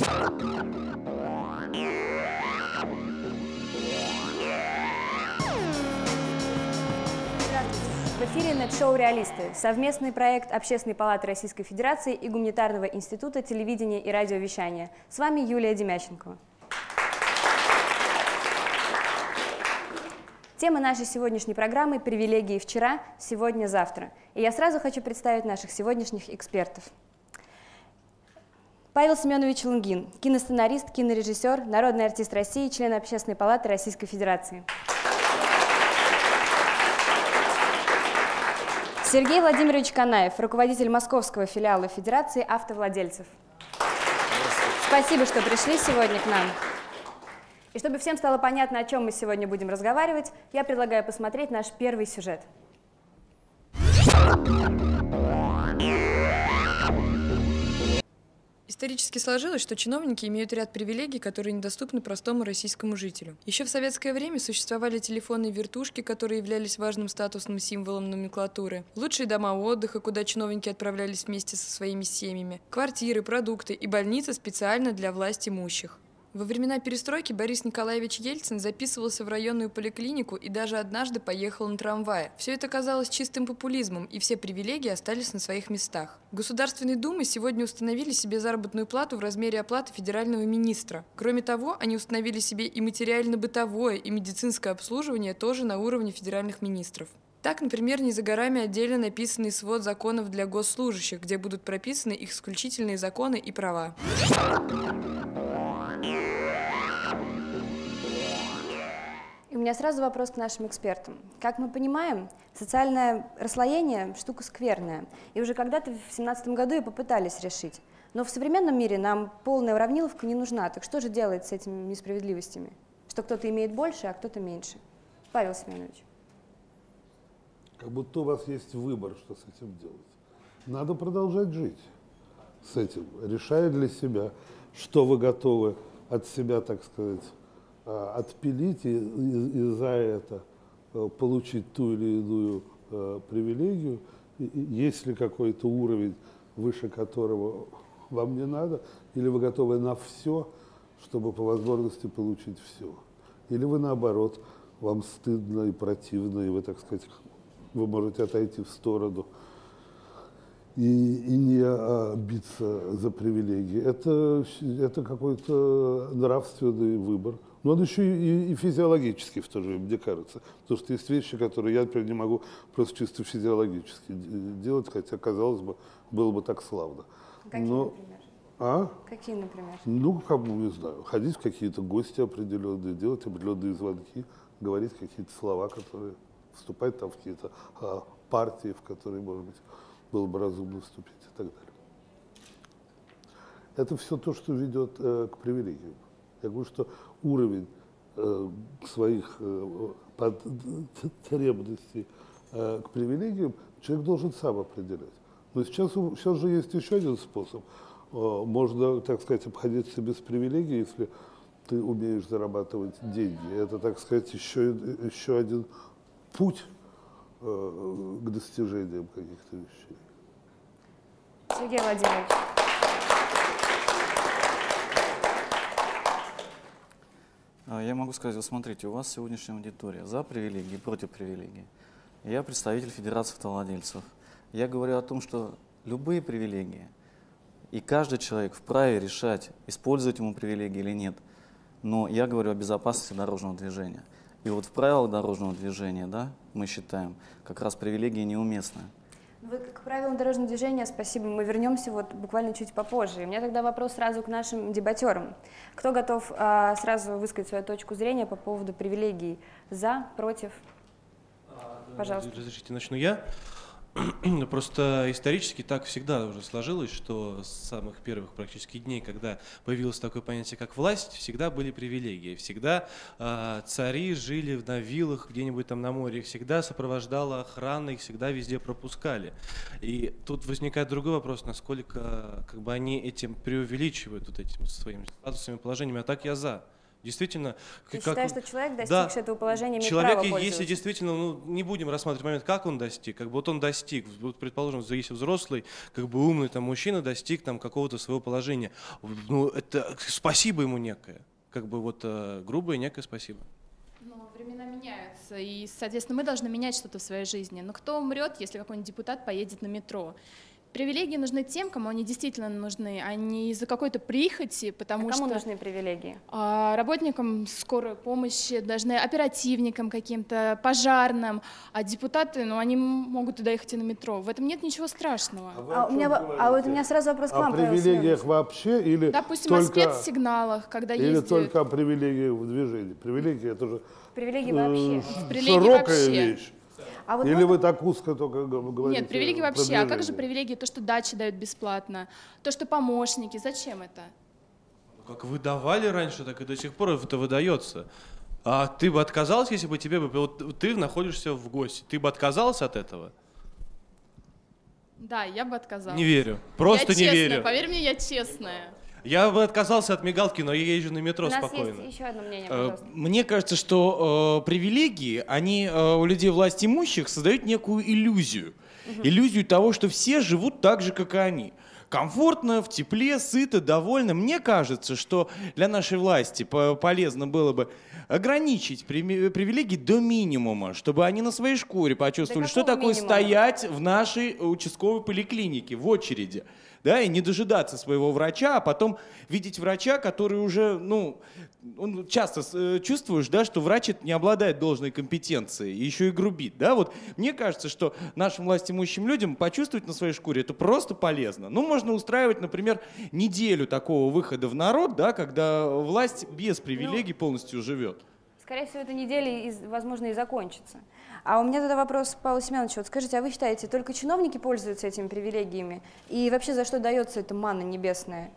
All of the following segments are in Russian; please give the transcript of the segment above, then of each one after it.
В эфире «Нет-шоу «Реалисты» – совместный проект Общественной палаты Российской Федерации и Гуманитарного института телевидения и радиовещания. С вами Юлия Демяченкова. Тема нашей сегодняшней программы – «Привилегии вчера, сегодня, завтра». И я сразу хочу представить наших сегодняшних экспертов. Павел Семенович Лунгин – киносценарист, кинорежиссер, народный артист России, член Общественной палаты Российской Федерации. Сергей Владимирович Канаев, руководитель московского филиала Федерации автовладельцев. Спасибо, что пришли сегодня к нам. И чтобы всем стало понятно, о чем мы сегодня будем разговаривать, я предлагаю посмотреть наш первый сюжет. Исторически сложилось, что чиновники имеют ряд привилегий, которые недоступны простому российскому жителю. Еще в советское время существовали телефонные вертушки, которые являлись важным статусным символом номенклатуры, лучшие дома отдыха, куда чиновники отправлялись вместе со своими семьями, квартиры, продукты и больницы специально для власть имущих. Во времена перестройки Борис Николаевич Ельцин записывался в районную поликлинику и даже однажды поехал на трамвае. Все это казалось чистым популизмом, и все привилегии остались на своих местах. В Государственной Думе сегодня установили себе заработную плату в размере оплаты федерального министра. Кроме того, они установили себе и материально-бытовое, и медицинское обслуживание тоже на уровне федеральных министров. Так, например, не за горами отдельно написанный свод законов для госслужащих, где будут прописаны их исключительные законы и права. И у меня сразу вопрос к нашим экспертам. Как мы понимаем, социальное расслоение – штука скверная. И уже когда-то в 2017 году ее попытались решить. Но в современном мире нам полная уравниловка не нужна. Так что же делать с этими несправедливостями? Что кто-то имеет больше, а кто-то меньше? Павел Семенович. Как будто у вас есть выбор, что с этим делать. Надо продолжать жить с этим, решая для себя, что вы готовы от себя, так сказать, отпилить и за это получить ту или иную привилегию, есть ли какой-то уровень, выше которого вам не надо, или вы готовы на все, чтобы по возможности получить все. Или вы наоборот, вам стыдно и противно, и вы, так сказать, вы можете отойти в сторону и не биться за привилегии. Это какой-то нравственный выбор. Но он еще и физиологический в то же время, мне кажется. Потому что есть вещи, которые я, например, не могу просто чисто физиологически делать, хотя, казалось бы, было бы так славно. Какие, например? Какие, например? Ну, кому, не знаю, ходить в какие-то гости определенные, делать определенные звонки, говорить какие-то слова, которые вступать там в какие-то партии, в которые, может быть, было бы разумно вступить и так далее. Это все то, что ведет к привилегиям. Я говорю, что уровень своих потребностей к привилегиям человек должен сам определять. Но сейчас же есть еще один способ. Можно, так сказать, обходиться без привилегий, если ты умеешь зарабатывать деньги. Это, так сказать, еще один путь к достижениям каких-то вещей. Сергей Владимирович. Я могу сказать, вот смотрите, у вас сегодняшняя аудитория за привилегии, против привилегий. Я представитель Федерации автовладельцев. Я говорю о том, что любые привилегии, и каждый человек вправе решать, использовать ему привилегии или нет. Но я говорю о безопасности дорожного движения. И вот в правилах дорожного движения, да, мы считаем, как раз привилегии неуместны. Вы к правилам дорожного движения, спасибо, мы вернемся вот буквально чуть попозже. У меня тогда вопрос сразу к нашим дебатерам. Кто готов сразу высказать свою точку зрения по поводу привилегий? За, против? Пожалуйста. Разрешите, начну я. Просто исторически так всегда уже сложилось, что с самых первых практически дней, когда появилось такое понятие, как власть, всегда были привилегии. Всегда цари жили на виллах где-нибудь там на море, их всегда сопровождала охрана, их всегда везде пропускали. И тут возникает другой вопрос, насколько как бы они этим преувеличивают, вот этим своими статусами, положениями. А так я за. Действительно, Ты считаешь, что человек, да, достигший этого положения, имеет человек, право пользоваться? если действительно, ну, не будем рассматривать момент, как он достиг, как бы вот он достиг, вот, предположим, если взрослый, как бы умный там мужчина достиг там какого-то своего положения, ну, это спасибо ему некое, как бы вот грубое некое спасибо. Но времена меняются, и, соответственно, мы должны менять что-то в своей жизни. Но кто умрет, если какой-нибудь депутат поедет на метро? Привилегии нужны тем, кому они действительно нужны, а не из-за какой-то прихоти, потому кому что нужны привилегии? Работникам скорой помощи, должны оперативникам каким-то, пожарным, а депутаты, ну, они могут туда ехать и на метро. В этом нет ничего страшного. Вот у меня сразу вопрос к вам, О Павел привилегиях Семенович. вообще или Допустим, только... о спецсигналах, когда Или ездят. только о привилегиях в движении? Привилегии — это же Привилегии вообще. Привилегии широкая вообще. вещь. А вот Или можно- вы так узко только говорите? Нет, привилегии про вообще. А как же движение? привилегии? То, что дачи дают бесплатно, то, что помощники. Зачем это? Как выдавали раньше, так и до сих пор это выдается. А ты бы отказался, если бы тебе бы... Вот ты находишься в гости, ты бы отказался от этого? Да, я бы отказалась. Не верю. Просто я не честная, верю. Поверь мне, я честная. Я бы отказался от мигалки, но я езжу на метро У нас спокойно. есть еще одно мнение, пожалуйста. Мне кажется, что привилегии, они у людей власть имущих создают некую иллюзию. Иллюзию того, что все живут так же, как и они. Комфортно, в тепле, сыто, довольно. Мне кажется, что для нашей власти полезно было бы ограничить привилегии до минимума, чтобы они на своей шкуре почувствовали, что какого такое минимума? стоять в нашей участковой поликлинике в очереди. Да, и не дожидаться своего врача, а потом видеть врача, который уже, ну, он часто чувствуешь, да, что врач не обладает должной компетенцией, и еще и грубит, да, вот мне кажется, что нашим властимущим людям почувствовать на своей шкуре это просто полезно. Ну, можно устраивать, например, неделю такого выхода в народ, да, когда власть без привилегий полностью живет. Скорее всего, эта неделя, возможно, и закончится. А у меня тогда вопрос, Павел Семенович, вот скажите, а вы считаете, только чиновники пользуются этими привилегиями? И вообще за что дается эта манна небесная?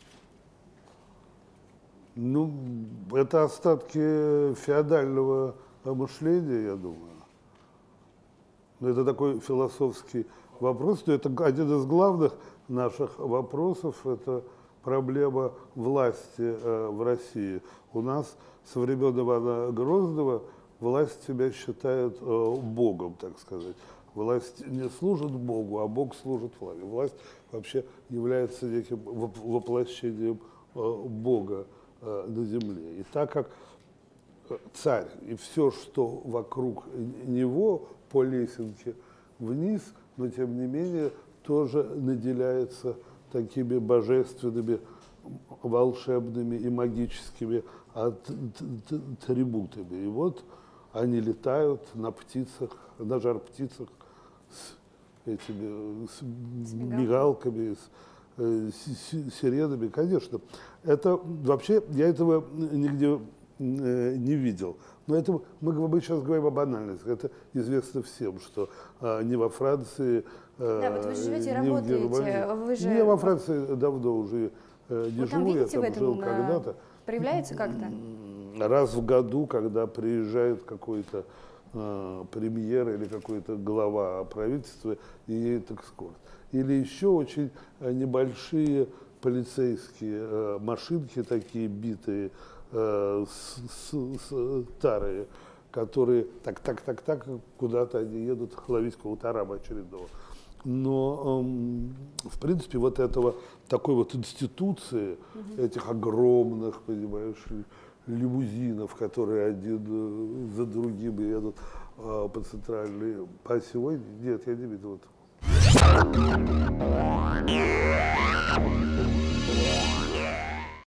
Ну, это остатки феодального мышления, я думаю. Но это такой философский вопрос. Но это один из главных наших вопросов. Это проблема власти в России. У нас со времен Ивана Грозного власть себя считает богом, так сказать. Власть не служит Богу, а Бог служит власти. Власть вообще является неким воплощением Бога на земле. И так как царь и все, что вокруг него по лесенке вниз, но тем не менее тоже наделяется такими божественными, волшебными и магическими атрибутами. И вот они летают на птицах, на жар-птицах с этими с мигалками, с сиренами, конечно. Это вообще, я этого нигде не видел. Но это мы сейчас говорим о банальности. Это известно всем, что ни во Франции, Да, вот вы живете и ни в работаете, Германии. вы же... Я во Франции давно уже не Вы там живу, я видите в там этом, жил когда-то. проявляется как-то? Раз в году, когда приезжает какой-то премьер или какой-то глава правительства и едет экскурс. Или еще очень небольшие полицейские машинки, такие битые, старые, которые так, куда-то они едут ловить какого-то араба очередного. Но, в принципе, вот этого, такой вот институции, этих огромных, понимаешь, лимузинов, которые один за другим едут по центральной, по сегодня, нет, я не видел этого.